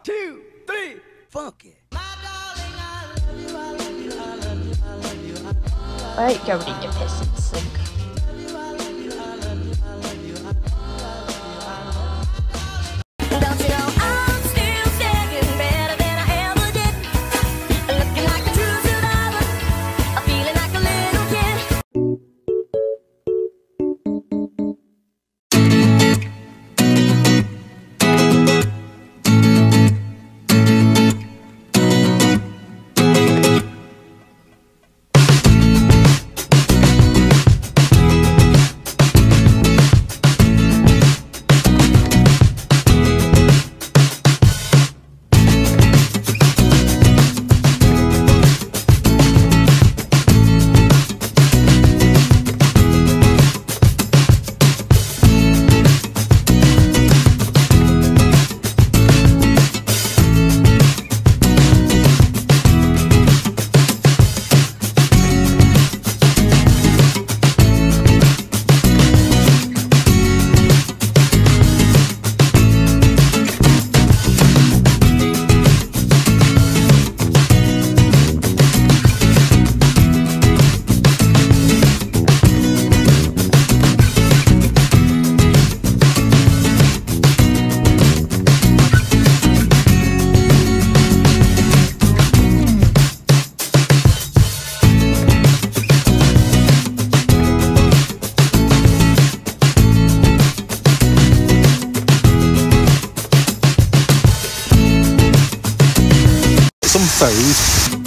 2, 3, funky. I ain't going in your piss and sink. Don't you know I'm still staying better than I ever did? Looking like a true survivor, I'm feeling like a little kid. Some food.